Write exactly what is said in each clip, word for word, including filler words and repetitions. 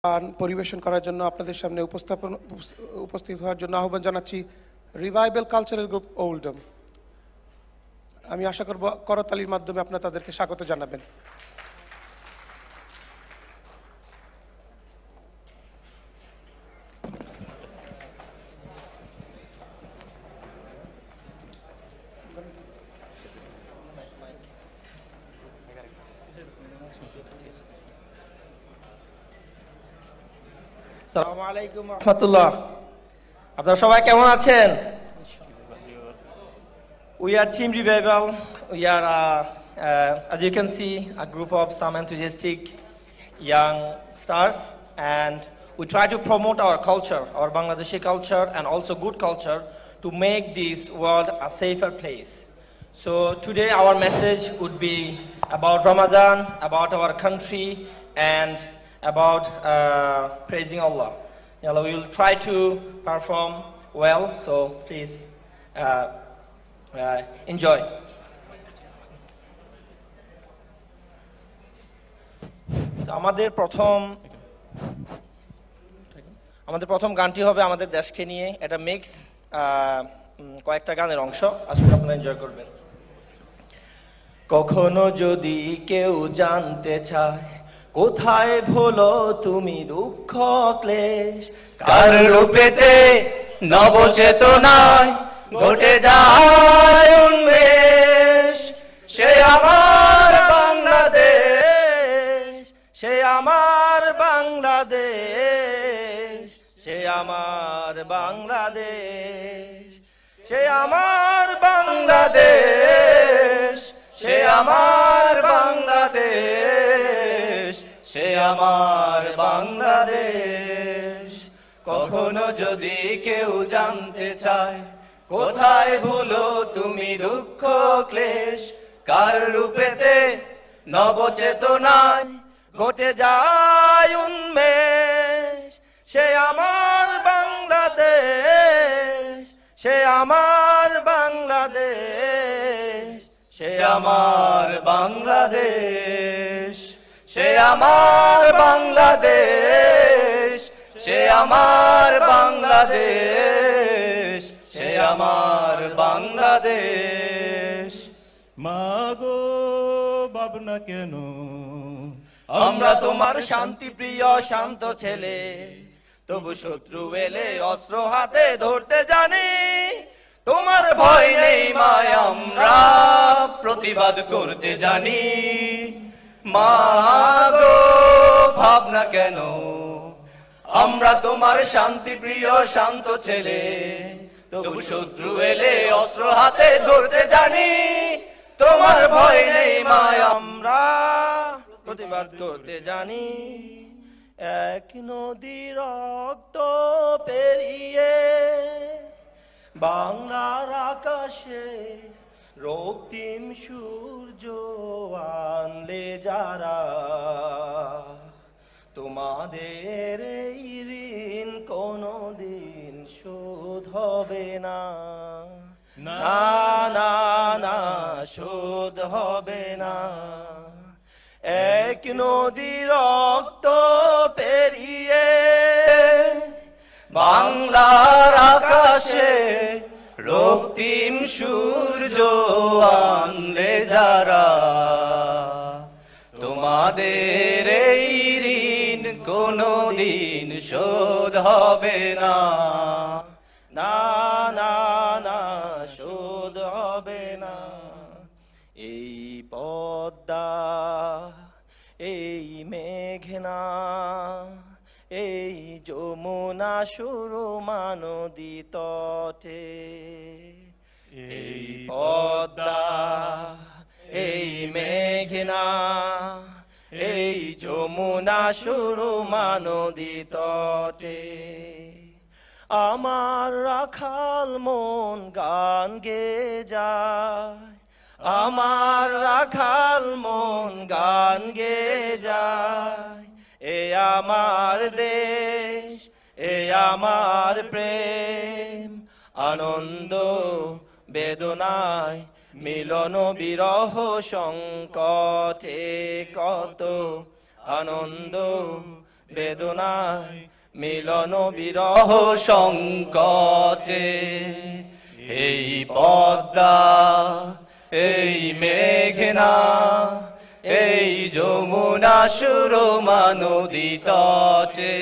গান পরিবেশন করার জন্য আপনাদের সামনে উপস্থাপন উপস্থিত হওয়ার জন্য আহ্বান জানাচ্ছি রিভাইভাল কালচারাল গ্রুপ ওল্ডম। আমি আশা করব করতালির মাধ্যমে আপনারা তাদেরকে স্বাগত জানাবেন। আসসালামু আলাইকুম ওয়া রাহমাতুল্লাহ। আপনারা সবাই কেমন আছেন? We are Team Revival. We are, uh, uh, as you can see, a group of some enthusiastic young stars, and we try to promote our culture, our Bangladeshi culture, and also good culture to make this world a safer place. So today our message would be about Ramadan, about our country, and about uh, praising Allah. You know, we will try to perform well, so please uh, uh, enjoy. So, আমাদের প্রথম আমাদের প্রথম গানটি হবে আমাদের দেশকে নিয়ে। এটা মিক্স কয়েকটা গানের অংশ, আসলে আপনারা এনজয় করবেন। কখনো যদি কেউ জানতে চায় কোথায় ভুলো তুমি দুঃখ ক্লেশ, কার রূপেতে নবচেতনায় ঘটে যায় উন্মেষ, সে আমার বাংলাদেশ, সে আমার বাংলাদেশ, সে আমার বাংলাদেশ, সে আমার বাংলাদেশ, সে আমার বাংলাদেশ, সে আমার বাংলাদেশ। কখনো যদি কেউ জানতে চায় কোথায় ভুলো তুমি দুঃখ ক্লেশ, কার রূপেতে নবচেতনায় ঘটে যায় উন্মেষ, সে আমার বাংলাদেশ, সে আমার বাংলাদেশ, সে আমার বাংলাদেশ, সে আমার বাংলাদেশ, সে আমার বাংলাদেশ, সে আমার বাংলাদেশ। মাগো ভাবনা কেন আমরা তোমার শান্তি প্রিয় শান্ত ছেলে, তবু শত্রু এলে অস্ত্র হাতে ধরতে জানি, তোমার ভয় নেই মায় আমরা প্রতিবাদ করতে জানি। মাগো ভাবনা কেন আমরা তোমার শান্তি প্রিয় শান্ত ছেলে, তবু শত্রু এলে অস্ত্র হাতে ধরতে জানি, তোমার ভয় নেই মায় আমরা প্রতিবাদ করতে জানি। এক নদী রক্ত পেরিয়ে বাংলার আকাশে রক্তিম সূর্য আনলে যারা, তোমাদের এই ঋণ কোনদিন শোধ হবে না, না না না শোধ হবে না। এক নদী রক্ত পেরিয়ে বাংলার আকাশে রক্তিম সূর্য আনলে যারা, তোমাদের এই ঋণ কোনদিন শোধ হবে না, না না না শোধ হবে না। এই পদ্মা, এই মেঘনা, এই যমুনা সুরমা নদী তটে, এই পদ্মা, এই মেঘনা, এই যমুনা সুরমা নদী তটে, আমার রাখাল মন গান গে যায়, আমার রাখাল মন গান গে যায়। এ আমার দেশ, এ আমার প্রেম, আনন্দ বেদনায় মিলন বিরহ সংকটে কত আনন্দ বেদনায় মিলন বিরহ সংকটে এই পদ্মা এই মেঘনা এই যমুনা সুরমা নদী তটে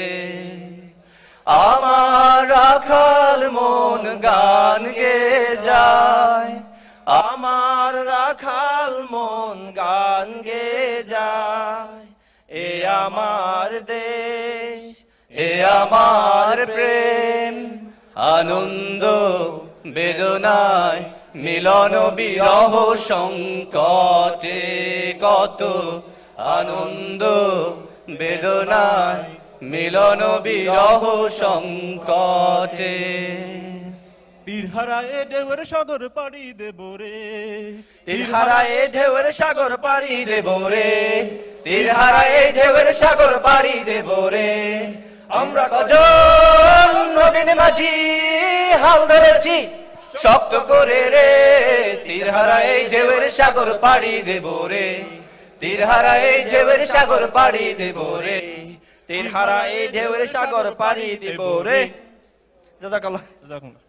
আমার রাখাল মন গান গে যায় আমার রাখাল মন গান গে যায় এ আমার দেশ এ আমার প্রেম আনন্দ বেদনায় মিলন বিরহ সংকটে কত আনন্দ বেদনায় মিলন বিরহ সংকটে তীরহারায় ঢেউয়ের সাগর পাড়ি দেব রে তীরহারায় ঢেউয়ের সাগর পাড়ি দেব রে তীরহারায় ঢেউয়ের সাগর পাড়ি দেব রে আমরা কজন নবীন মাঝি হাল ধরেছি শক্ত করে রে তীরহারায় ঢেউয়ের সাগর পাড়ি দেব রে তীরহারায় ঢেউয়ের সাগর পাড়ি দেব রে তীরহারায় ঢেউয়ের সাগর পাড়ি দেব রে জাযাকাল্লাহ জাযাকুমুল্লাহ